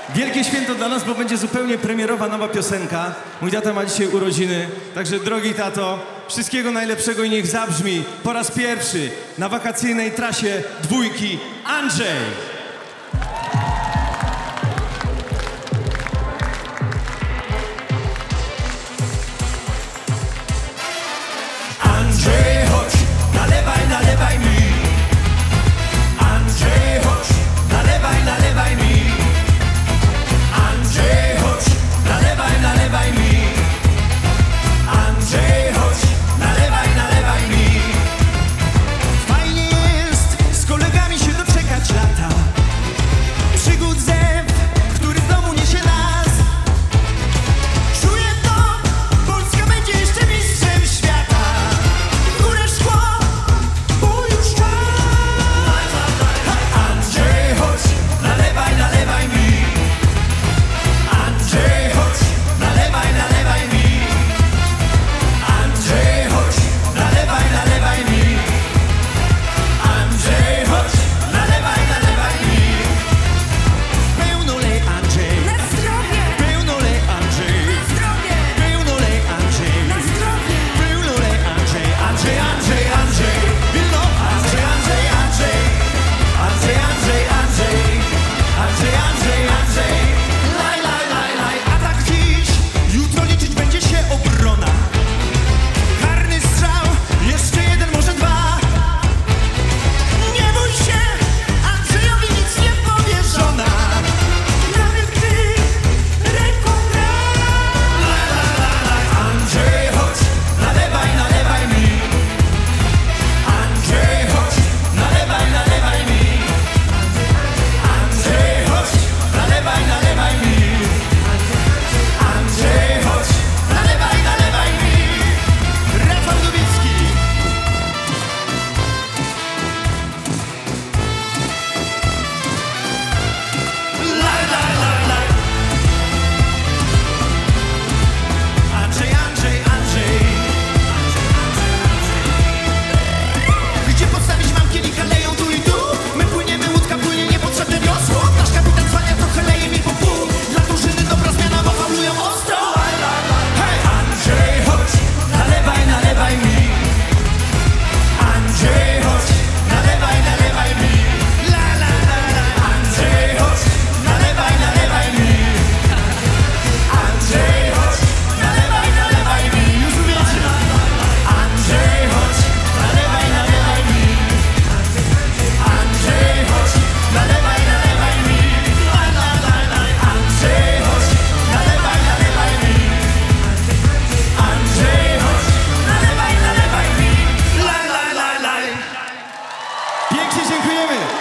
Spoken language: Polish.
Wielkie święto dla nas, bo będzie zupełnie premierowa nowa piosenka. Mój tata ma dzisiaj urodziny, także drogi tato, wszystkiego najlepszego i niech zabrzmi po raz pierwszy na wakacyjnej trasie dwójki Andrzej. Andrzej, chodź, nalewaj mi. Andrzej, chodź, nalewaj mi. Andrzej, chodź, nalewaj mi. Andrzej, chodź, nalewaj mi. Fajnie jest z kolegami się doczekać lata. Przygód zew, który w domu niesie nas. Czuję to, Polska będzie jeszcze mistrzem świata. Górę szkło, bo już czas. Andrzej, chodź, nalewaj mi. Andrzej, chodź, nalewaj mi. Andrzej, chodź, nalewaj mi. Andrzej, chodź, nalewaj mi. Pełno lej, Andrzej. Na zdrowie! Pełno lej, Andrzej. Na zdrowie! Pełno lej, Andrzej. Na zdrowie! Pełno lej, Andrzej. Andrzej. Wilno. Andrzej. Andrzej. Laj. A tak dziś, jutro liczyć będzie się obrona. Karny strzał, jeszcze jeden, może dwa. Nie bój się, Andrzejowi nic nie powie żona. Nawet gdy ręką gra. Andrzej, chodź, nalewaj mi. Andrzej, chodź, nalewaj mi. Andrzej, chodź, nalewaj mi. Andrzej, chodź, nalewaj mi. Rafał Nowicki. Laj. Andrzej. Gdzie postawić mam kielika, leją tu i tu. My płyniemy, łódka płynie, niepotrzebne wiosło. Nasz kapitan zwalnia, trochę leje mi po pół. Dla drużyny dobra zmiana, bo faulują ostro. Hej! Andrzej, chodź, nalewaj mi. Andrzej, chodź, nalewaj mi. Andrzej, chodź, nalewaj mi. Andrzej, chodź, nalewaj mi. Już wiecie. Andrzej, chodź, nalewaj mi. Andrzej, chodź, nalewaj mi. Andrzej, chodź, nalewaj mi. Andrzej, chodź, nalewaj mi. Pięknie dziękujemy.